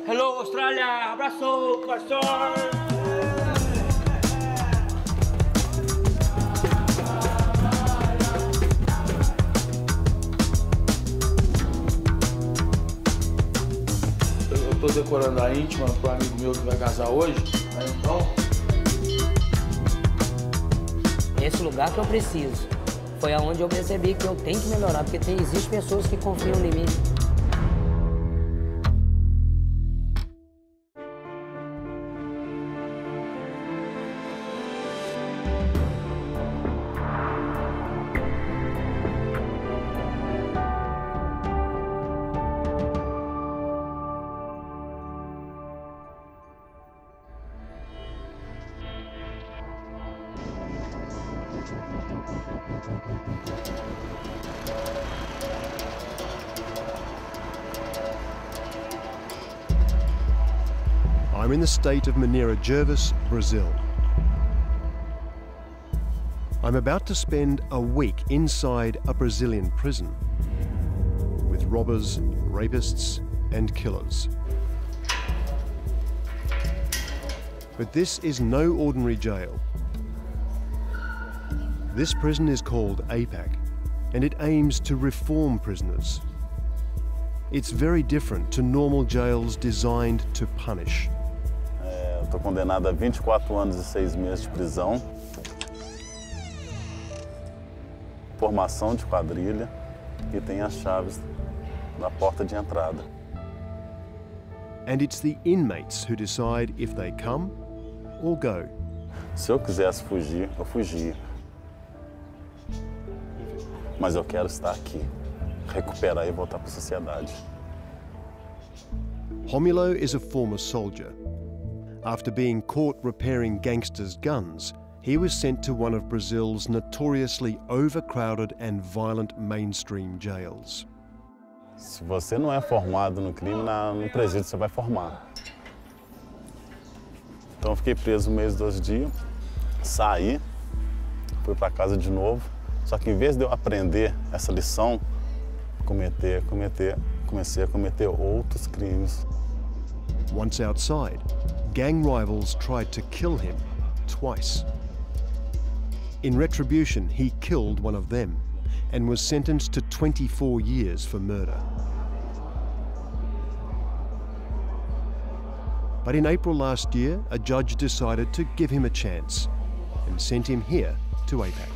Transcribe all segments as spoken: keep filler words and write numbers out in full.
Hello, Australia! Abraço, coração! Eu tô decorando a íntima pro amigo meu que vai casar hoje, né, então... Esse lugar que eu preciso. Foi aonde eu percebi que eu tenho que melhorar, porque tem, existem pessoas que confiam em mim. I'm in the state of Minas Gerais, Brazil. I'm about to spend a week inside a Brazilian prison with robbers, rapists, and killers. But this is no ordinary jail. This prison is called A PAC, and it aims to reform prisoners. It's very different to normal jails designed to punish. Estou condenado a vinte e quatro anos e seis meses de prisão, formação de quadrilha e tem as chaves da porta de entrada. And it's the inmates who decide if they come or go. Se eu quisesse fugir, eu fugia. Mas eu quero estar aqui, recuperar e voltar para a sociedade. Romulo is a former soldier. After being caught repairing gangsters' guns, he was sent to one of Brazil's notoriously overcrowded and violent mainstream jails. Se você não é formado no crime, na, no presídio você vai formar. Então eu fiquei preso um mês, dois dias, saí, fui para casa de novo, só que em vez de eu aprender essa lição, cometer, cometer, comecei a cometer outros crimes. Once outside, gang rivals tried to kill him twice. In retribution, he killed one of them and was sentenced to twenty-four years for murder. But in April last year, a judge decided to give him a chance and sent him here to A PAC.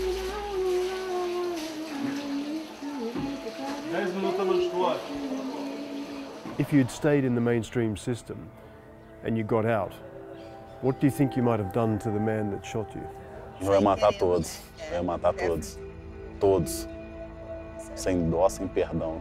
If you'd stayed in the mainstream system and you got out, what do you think you might have done to the man that shot you? Eu ia matar todos, eu ia matar todos, todos, sem dó, sem perdão.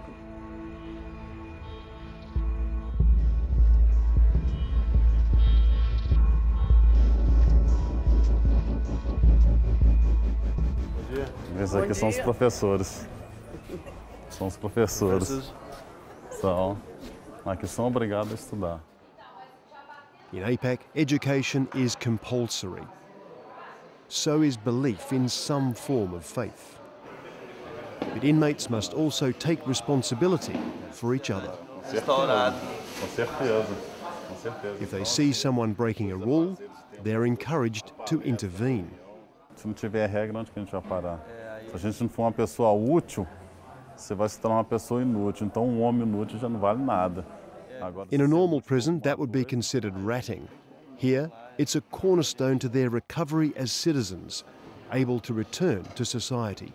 Esses aqui são os professores, são os professores, são, aqui são obrigados a estudar. In A PAC, education is compulsory. So is belief in some form of faith. But inmates must also take responsibility for each other. Com certeza, com certeza. If they see someone breaking a rule, they're encouraged to intervene. Se não tiver regra, onde que a gente vai parar? Se a gente não for uma pessoa útil, você vai se tornar uma pessoa inútil. Então um homem inútil já não vale nada. In a normal prison, that would be considered ratting. Here, it's a cornerstone to their recovery as citizens, able to return to society.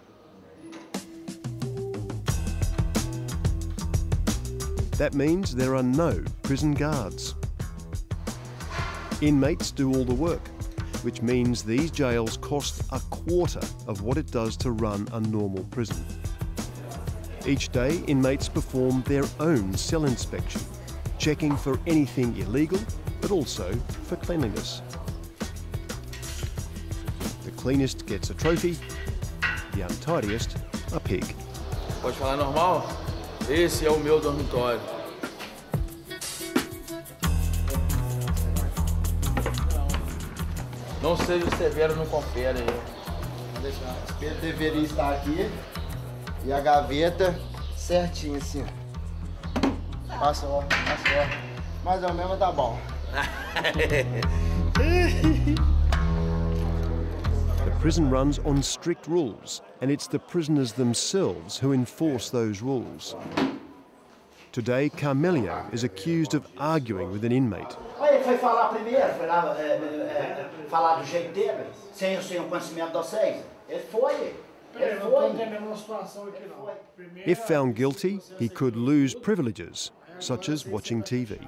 That means there are no prison guards. Inmates do all the work, which means these jails cost a quarter of what it does to run a normal prison. Each day, inmates perform their own cell inspection, checking for anything illegal, but also for cleanliness. The cleanest gets a trophy, the untidiest a pig. Pode falar normal? Esse é o meu dormitório. Não seja severo, não confere aí. Vou deixar. O espelho deveria estar aqui e a gaveta certinho assim. Passa ó, passa ó. Mais ou menos tá bom. The prison runs on strict rules, and it's the prisoners themselves who enforce those rules. Today, Carmelio is accused of arguing with an inmate. Ele foi falar primeiro, foi lá é, é, falar do jeito dele, sem, sem o conhecimento de vocês. Ele foi. Ele foi. If found guilty, he could lose privileges, such as watching T V.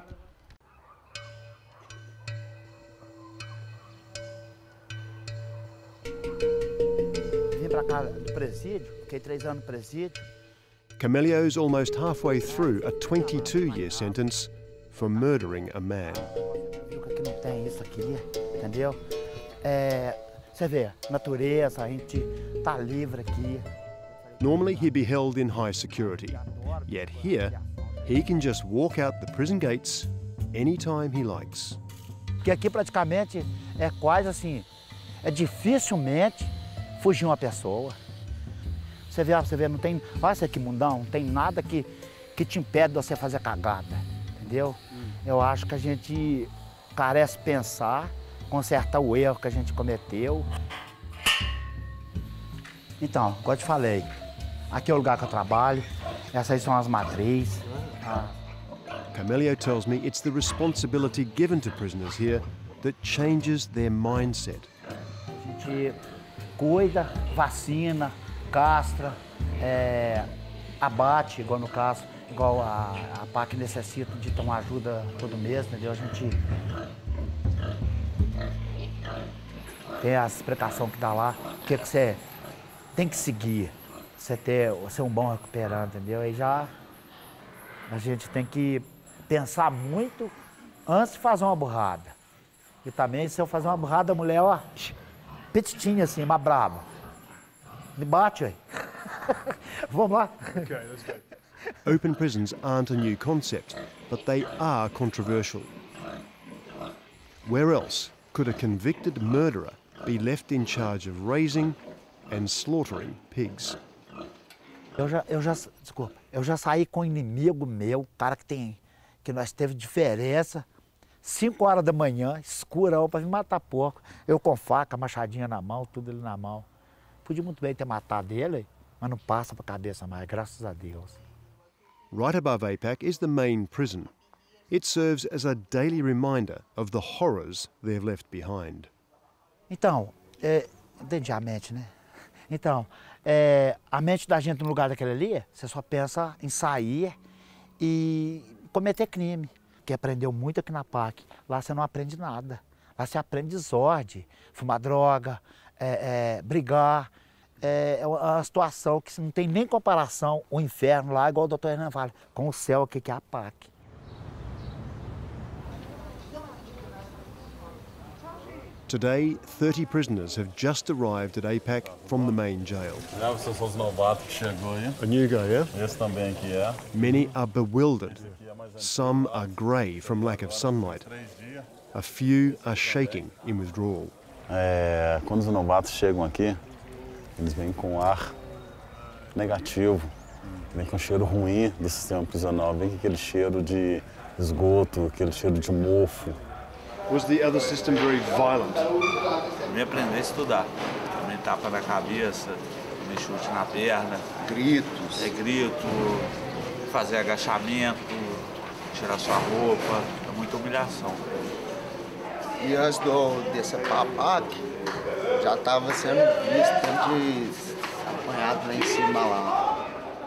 Vim pra cá do presídio, fiquei três anos no presídio. Carmelio's almost halfway through a twenty-two-year sentence for murdering a man. Viu que aqui não tem isso aqui, entendeu? É, você vê, natureza, a gente tá livre aqui. Normally he'd be held in high security, yet here he can just walk out the prison gates anytime he likes. Porque aqui praticamente é quase assim, é dificilmente fugir uma pessoa. Você vê, você vê, não tem, olha isso aqui, mundão, não tem nada que, que te impede de você fazer cagada, entendeu? Hum. Eu acho que a gente carece pensar, consertar o erro que a gente cometeu. Então, como eu te falei, aqui é o lugar que eu trabalho, essas aí são as matrizes. Ah. Carmelio tells me it's the responsibility given to prisoners here that changes their mindset. A gente cuida, vacina, castra, é, abate, igual no caso, igual a, a P A C necessita de tomar ajuda todo mês, entendeu? A gente tem a explicação que dá lá, o que você tem que seguir, você ter, ser um bom recuperante, entendeu? Aí já a gente tem que pensar muito antes de fazer uma burrada. E também, se eu fazer uma burrada, a mulher, ó, petitinha assim, uma brava. Me bate, aí. Vamos lá. Okay, let's go. Open prisons aren't a new concept, but they are controversial. Where else could a convicted murderer be left in charge of raising and slaughtering pigs? Eu já, eu já, desculpa, eu já saí com um inimigo meu, cara que tem, que nós teve diferença, cinco horas da manhã, escurão, para vir matar porco. Eu com faca, machadinha na mão, tudo ali na mão. Podia muito bem ter matado ele, mas não passa para a cabeça mais, graças a Deus. Right above A PAC is the main prison. It serves as a daily reminder of the horrors they've left behind. Então, é, entendi a mente, né? Então, é, a mente da gente no lugar daquele ali, você só pensa em sair e cometer crime, que aprendeu muito aqui na P A C. Lá você não aprende nada. Lá você aprende desordem, fumar droga, é, é, brigar. É uma situação que não tem nem comparação, o inferno lá, igual o doutor Hernan fala, com o céu aqui que é a P A C. Today, thirty prisoners have just arrived at A PAC from the main jail. Já vocês são os novatos que chegou aí. A new guy, yeah? Esse também aqui é. Many are bewildered. Some are grey from lack of sunlight. A few are shaking in withdrawal. É, quando os novatos chegam aqui, eles vêm com ar negativo, vêm com cheiro ruim do sistema prisional, vem com aquele cheiro de esgoto, aquele cheiro de mofo. Was the other system very violent? Me aprender a estudar, me tapa na cabeça, me chute na perna. Gritos. É grito, fazer agachamento, tirar sua roupa, é muita humilhação. E antes do, desse papac, já estava sendo visto de apanhado lá em cima lá.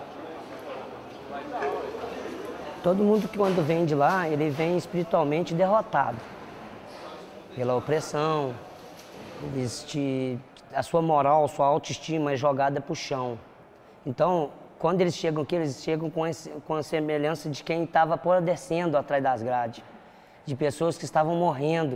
Todo mundo que quando vem de lá, ele vem espiritualmente derrotado. Pela opressão, eles te, a sua moral, sua autoestima é jogada para o chão. Então, quando eles chegam aqui, eles chegam com, esse, com a semelhança de quem estava apodrecendo atrás das grades, de pessoas que estavam morrendo.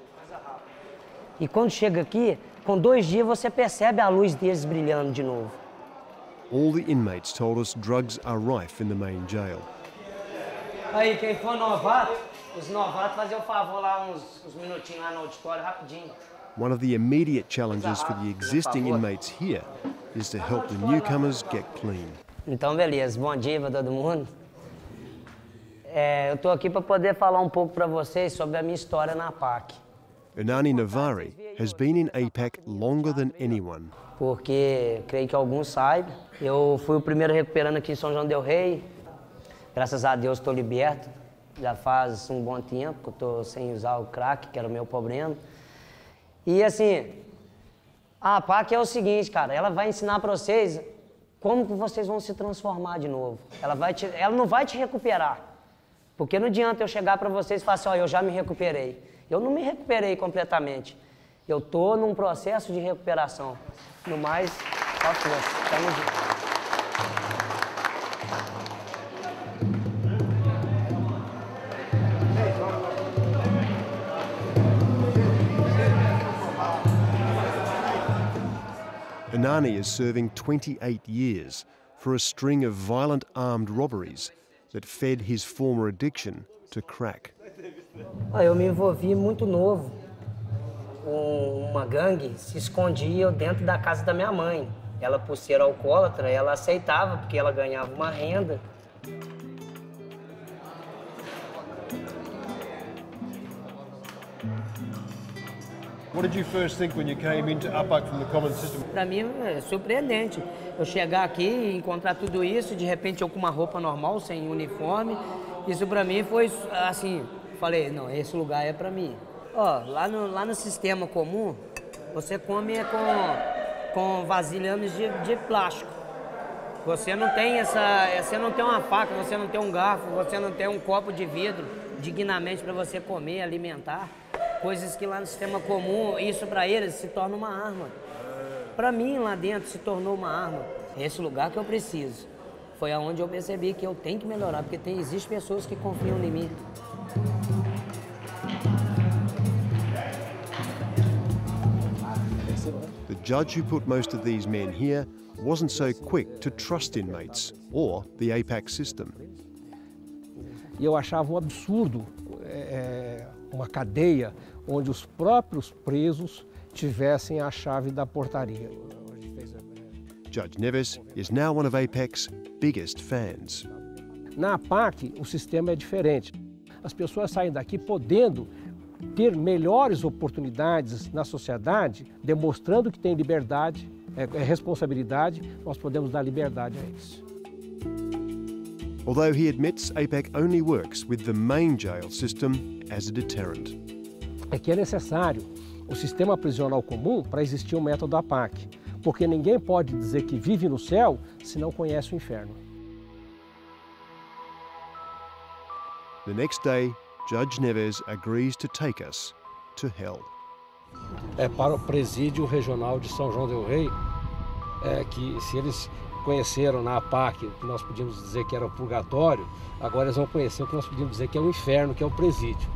E quando chega aqui, com dois dias você percebe a luz deles brilhando de novo. All the inmates told us drugs are rife in the main jail. Aí, quem for novato, os novatos fazer o favor lá uns, uns minutinhos lá no auditório, rapidinho. One of the immediate challenges for the existing inmates here is to help the newcomers get clean. Então, beleza. Bom dia para todo mundo. É, eu estou aqui para poder falar um pouco para vocês sobre a minha história na P A C. Ernani Navari has been in A P A C longer than anyone. Porque, creio que alguns saibam, eu fui o primeiro recuperando aqui em São João del Rei. Graças a Deus estou liberto. Já faz um bom tempo que eu estou sem usar o crack, que era o meu problema. E assim, a P A C é o seguinte, cara, ela vai ensinar para vocês como que vocês vão se transformar de novo. Ela, vai te, ela não vai te recuperar. Porque não adianta eu chegar para vocês e falar assim, ó, eu já me recuperei. Eu não me recuperei completamente. Eu estou num processo de recuperação. No mais, só força. Tamo junto. Ernani is serving twenty-eight years for a string of violent armed robberies that fed his former addiction to crack. Eu me envolvi muito novo com uma gangue, se escondia dentro da casa da minha mãe. Ela, por ser alcoólatra, ela aceitava porque ela ganhava uma renda. What did you first think when you came into A P A C from the common system? Para mim é surpreendente. Eu chegar aqui e encontrar tudo isso, de repente eu com uma roupa normal, sem uniforme. Isso para mim foi assim, falei, não, esse lugar é para mim. Ó, lá no, lá no sistema comum, você come com, com vasilhames de, de plástico. Você não tem essa, você não tem uma faca, você não tem um garfo, você não tem um copo de vidro dignamente para você comer, alimentar. Coisas que lá no sistema comum, isso para eles se torna uma arma. Para mim, lá dentro, se tornou uma arma. É esse lugar que eu preciso. Foi aonde eu percebi que eu tenho que melhorar, porque tem, existem pessoas que confiam em mim. The judge who put most of these men here wasn't so quick to trust inmates or the A P A C system. E eu achava um absurdo é, uma cadeia onde os próprios presos tivessem a chave da portaria. Judge Neves is now one of A P A C's biggest fans. Na P A C, o sistema é diferente. As pessoas saem daqui podendo ter melhores oportunidades na sociedade, demonstrando que tem liberdade, é, é responsabilidade, nós podemos dar liberdade a eles. Although he admits A P A C only works with the main jail system as a deterrent. É que é necessário o sistema prisional comum para existir o método A P A C, porque ninguém pode dizer que vive no céu se não conhece o inferno. The next day, Judge Neves agrees to take us to hell. É para o presídio regional de São João del Rei, é que se eles conheceram na A P A C o que nós podíamos dizer que era o purgatório, agora eles vão conhecer o que nós podíamos dizer que é o inferno, que é o presídio.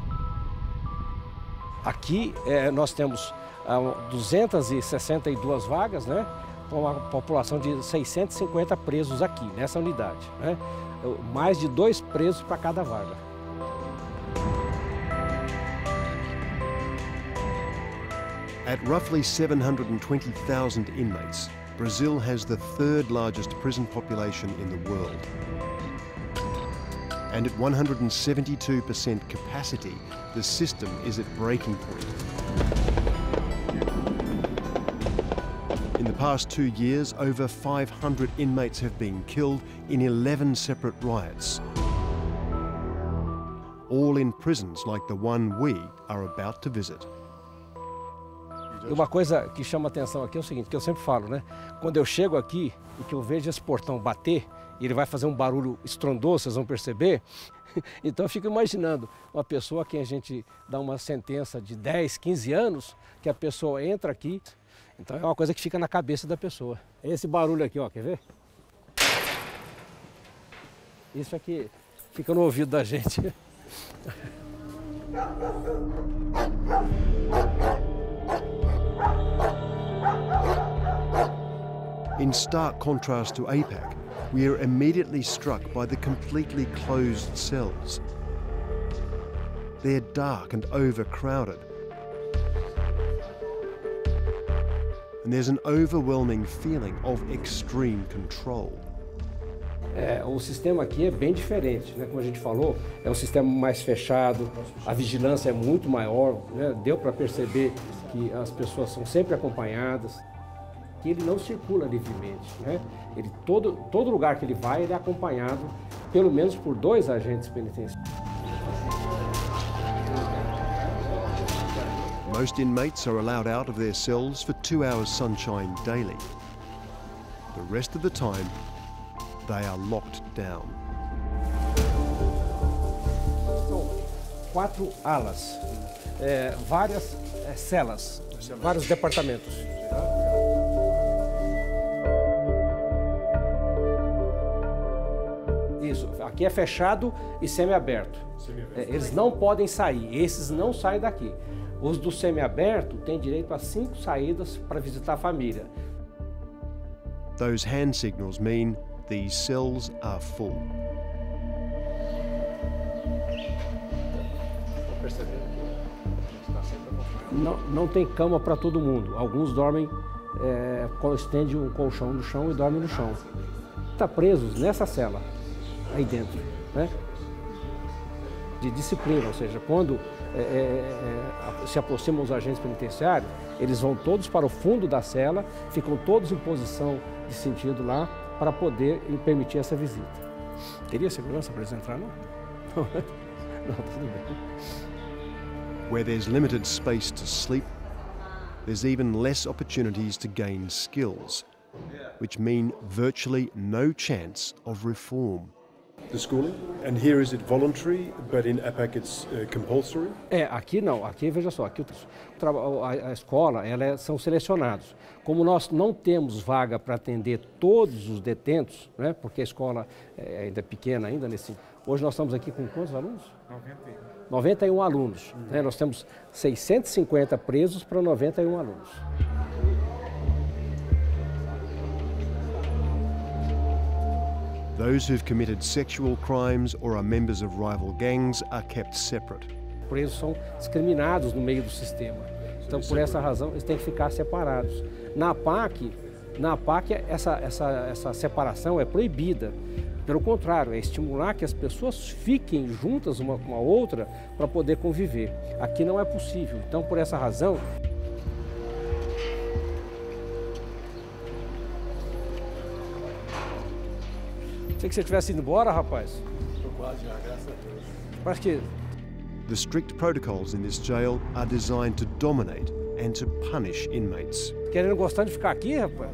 Aqui é, nós temos ah, duzentas e sessenta e duas vagas, né, com uma população de seiscentos e cinquenta presos aqui, nessa unidade, né, mais de dois presos para cada vaga. At roughly seven hundred twenty thousand inmates, Brazil has the third largest prison population in the world. And at one hundred seventy-two percent capacity, the system is at breaking point. In the past two years, over five hundred inmates have been killed in eleven separate riots, all in prisons like the one we are about to visit. E uma coisa que chama atenção aqui é o seguinte, que eu sempre falo, né? Quando eu chego aqui e que eu vejo esse portão bater, e ele vai fazer um barulho estrondoso, vocês vão perceber. Então eu fico imaginando uma pessoa a quem a gente dá uma sentença de dez, quinze anos, que a pessoa entra aqui, então é uma coisa que fica na cabeça da pessoa. Esse barulho aqui, ó, quer ver? Isso aqui fica no ouvido da gente. In stark contrast to A P A C, we are immediately struck by the completely closed cells. They're dark and overcrowded. And there's an overwhelming feeling of extreme control. É, o sistema aqui é bem diferente, né? Como a gente falou, é um sistema mais fechado, a vigilância é muito maior, né? Deu para perceber que as pessoas são sempre acompanhadas, que ele não circula livremente, né? Ele, todo, todo lugar que ele vai, ele é acompanhado pelo menos por dois agentes penitenciários. Most inmates are allowed out of their cells for two hours sunshine daily. The rest of the time, they are locked down. São quatro alas, é, várias é, celas, vários departamentos. Isso, aqui é fechado e semiaberto. É, eles não podem sair, esses não saem daqui. Os do semiaberto têm direito a cinco saídas para visitar a família. Those hand signals mean these cells are full. Não, não tem cama para todo mundo. Alguns dormem, é, estende um colchão no chão e dormem no chão. Está presos nessa cela, aí dentro, né? De disciplina, ou seja, quando é, é, se aproximam os agentes penitenciários, eles vão todos para o fundo da cela, ficam todos em posição de sentido lá para poder permitir essa visita. Teria segurança para eles entrar, não? Não, tudo bem. Where there's limited space to sleep, there's even less opportunities to gain skills, which mean virtually no chance of reform. The schooling, and here is it voluntary, but in A P A C it's uh, compulsory? É, aqui não, aqui veja só, aqui o, a, a escola, ela é, são selecionados. Como nós não temos vaga para atender todos os detentos, né, porque a escola é ainda pequena ainda nesse. Hoje nós estamos aqui com quantos alunos? noventa e um. noventa e um alunos. Uhum. Né, nós temos seiscentos e cinquenta presos para noventa e um alunos. Those who've committed sexual crimes or are members of rival gangs are kept separate. Presos são discriminados no meio do sistema. Então, por essa razão, eles têm que ficar separados. Na A P A C, na A P A C essa, essa, essa separação é proibida. Pelo contrário, é estimular que as pessoas fiquem juntas uma com a outra para poder conviver. Aqui não é possível. Então, por essa razão, sei que você tivesse ido embora, rapaz. Estou quase já, graças a Deus. Acho que The strict protocols in this jail are designed to dominate and to punish inmates. querendo gostando de ficar aqui, rapaz.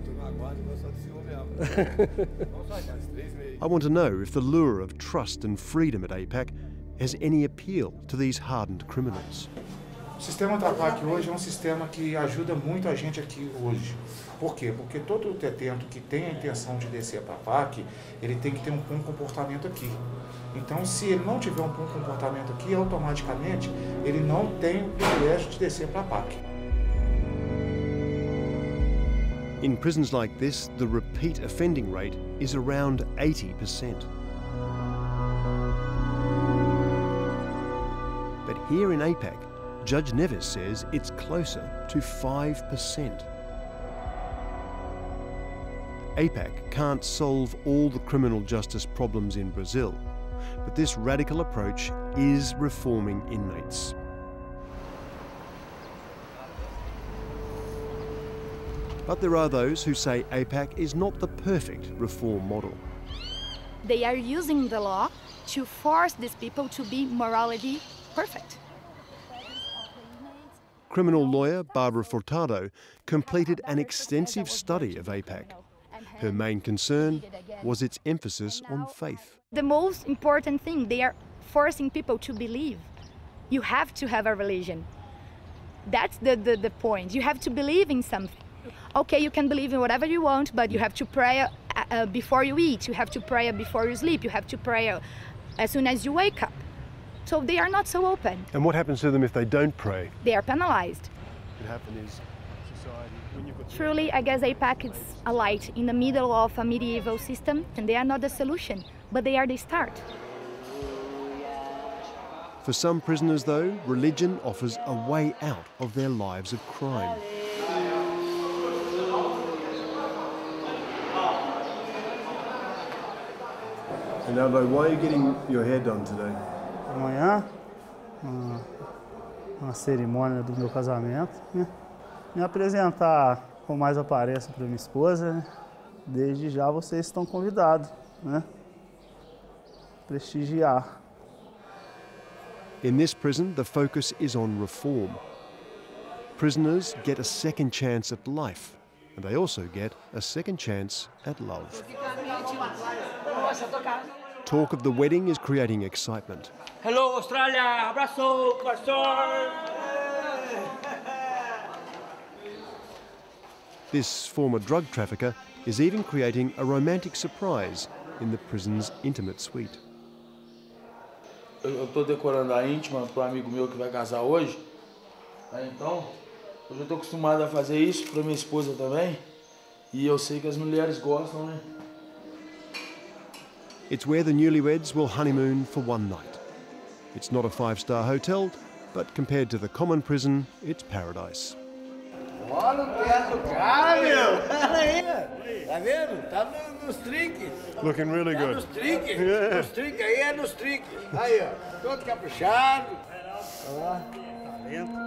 I want to know if the lure of trust and freedom at A P A C has any appeal to these hardened criminals. O sistema da A P A C hoje é um sistema que ajuda muito a gente aqui hoje. Por quê? Porque todo detento que tem a intenção de descer para a P A C, ele tem que ter um bom comportamento aqui. Então, se ele não tiver um bom comportamento aqui, automaticamente ele não tem o privilégio de descer para a P A C. In prisons like this, the repeat offending rate is around eighty percent. But here in A P A C, Judge Neves says it's closer to five percent. A P A C can't solve all the criminal justice problems in Brazil, but this radical approach is reforming inmates. But there are those who say A P A C is not the perfect reform model. They are using the law to force these people to be morally perfect. Criminal lawyer Barbara Furtado completed an extensive study of A P A C. Her main concern was its emphasis on faith. The most important thing, they are forcing people to believe. You have to have a religion. That's the, the, the point. You have to believe in something. Okay, you can believe in whatever you want, but you have to pray uh, uh, before you eat. You have to pray before you sleep. You have to pray uh, as soon as you wake up. So they are not so open. And what happens to them if they don't pray? They are penalized. What happens is society, when you've got... Truly, I guess A P A C is a light in the middle of a medieval system, and they are not the solution, but they are the start. For some prisoners, though, religion offers a way out of their lives of crime. And Aldo, why are you getting your hair done today? Amanhã, uma, uma cerimônia do meu casamento, né? Me apresentar com mais aparência para minha esposa, né? Desde já vocês estão convidados, né? Prestigiar. In this prison, the focus is on reform. Prisoners get a second chance at life, and they also get a second chance at love. Talk of the wedding is creating excitement. Hello, Australia! Abraço, pastor! This former drug trafficker is even creating a romantic surprise in the prison's intimate suite. Eu estou decorando a íntima para um amigo meu que vai casar hoje. Então, eu já estou acostumado a fazer isso para minha esposa também. E eu sei que as mulheres gostam, né? It's where the newlyweds will honeymoon for one night. It's not a five-star hotel, but compared to the common prison, it's paradise. Olha o teto do cara, meu! Olha aí! Tá vendo? Tá no, nos trinques. Looking really tá good. Nos trinques. Yeah. Nos trinques aí é nos trinques. Aí, ó. Todo caprichado. Ó, talento.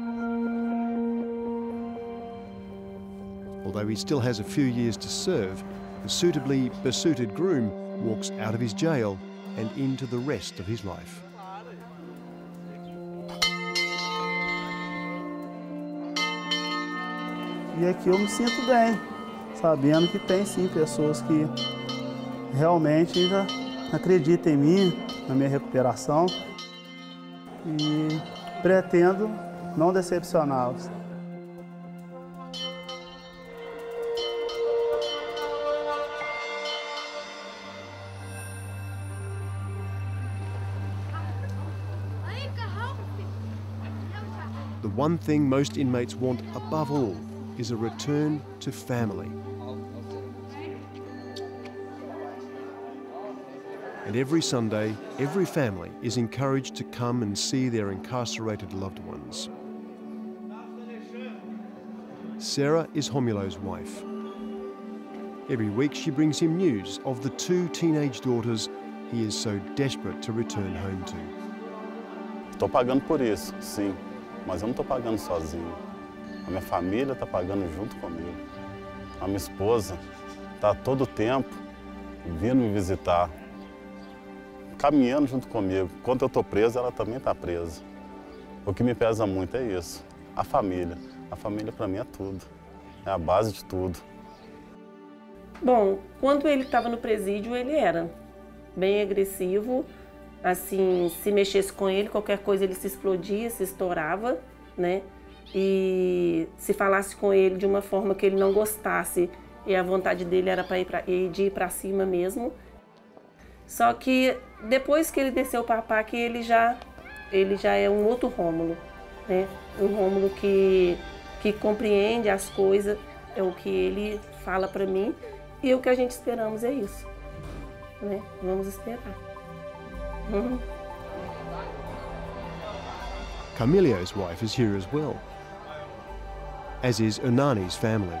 Although he still has a few years to serve, the suitably besuited groom walks out of his jail and into the rest of his life. E aqui eu me sinto bem, sabendo que tem sim pessoas que realmente ainda acreditam em mim, na minha recuperação, e pretendo não decepcioná-los. The one thing most inmates want above all is a return to family. And every Sunday, every family is encouraged to come and see their incarcerated loved ones. Sarah is Homulo's wife. Every week she brings him news of the two teenage daughters he is so desperate to return home to. Estou pagando por isso, sim, mas eu não estou pagando sozinho. A minha família está pagando junto comigo. A minha esposa está todo o tempo vindo me visitar, caminhando junto comigo. Quando eu estou preso, ela também está presa. O que me pesa muito é isso, a família. A família para mim é tudo, é a base de tudo. Bom, quando ele estava no presídio, ele era bem agressivo. Assim, se mexesse com ele, qualquer coisa ele se explodia, se estourava, né? E se falasse com ele de uma forma que ele não gostasse, e a vontade dele era para ir pra, de ir para cima mesmo. Só que depois que ele desceu para a P A C, ele já, ele já é um outro Rômulo, né? Um Rômulo que, que compreende as coisas, é o que ele fala para mim, e o que a gente esperamos é isso, né? Vamos esperar. Uhum. Camilio's wife is here as well, as is Ernani's family.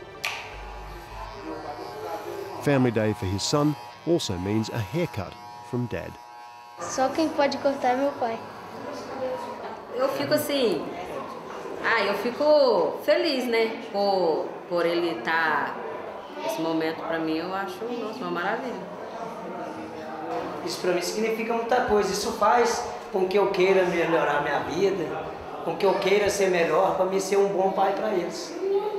Family day for his son also means a haircut from Dad. Só quem pode cortar é meu pai. Eu fico assim, ah, eu fico feliz, né, por, por ele estar, esse momento para mim eu acho, nossa, uma maravilha. Isso para mim significa muita coisa, isso faz com que eu queira melhorar minha vida, com que eu queira ser melhor, para mim ser um bom pai para eles.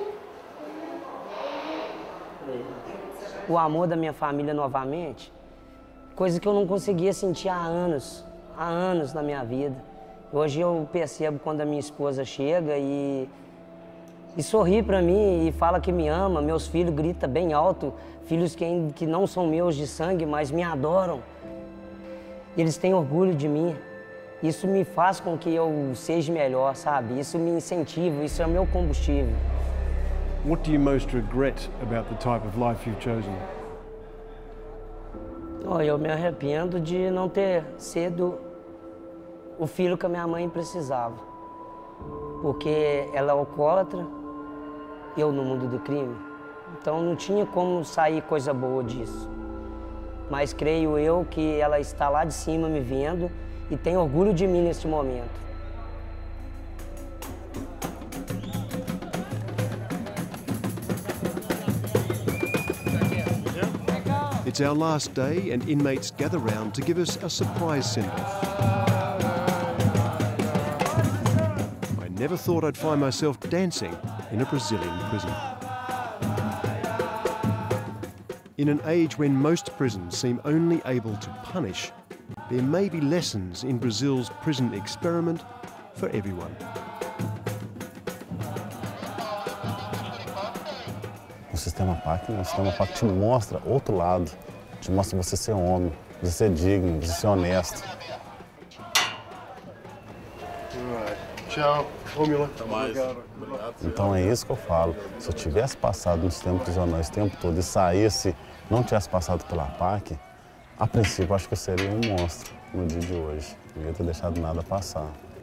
O amor da minha família novamente, coisa que eu não conseguia sentir há anos, há anos na minha vida. Hoje eu percebo quando a minha esposa chega e, e sorri para mim e fala que me ama, meus filhos gritam bem alto, filhos que, que não são meus de sangue, mas me adoram. Eles têm orgulho de mim. Isso me faz com que eu seja melhor, sabe? Isso me incentiva, isso é o meu combustível. What do you most regret about the type of life you've chosen? Oh, eu me arrependo de não ter sido o filho que a minha mãe precisava. Porque ela é alcoólatra, eu no mundo do crime. Então não tinha como sair coisa boa disso. mas creio eu que ela está lá de cima me vendo e tem orgulho de mim neste momento. It's our last day and inmates gather round to give us a surprise send-off. I never thought I'd find myself dancing in a Brazilian prison. In an age when most prisons seem only able to punish, there may be lessons in Brazil's prison experiment for everyone. O sistema P A C, o sistema P A C te mostra outro lado, te mostra você ser homem, você ser digno, você ser honesto. Tchau, Romila. Então é isso que eu falo. Se eu tivesse passado no sistema prisional esse tempo todo e saísse, não tivesse passado pela P A C, a princípio acho que eu seria um monstro no dia de hoje. Não ia ter deixado nada passar.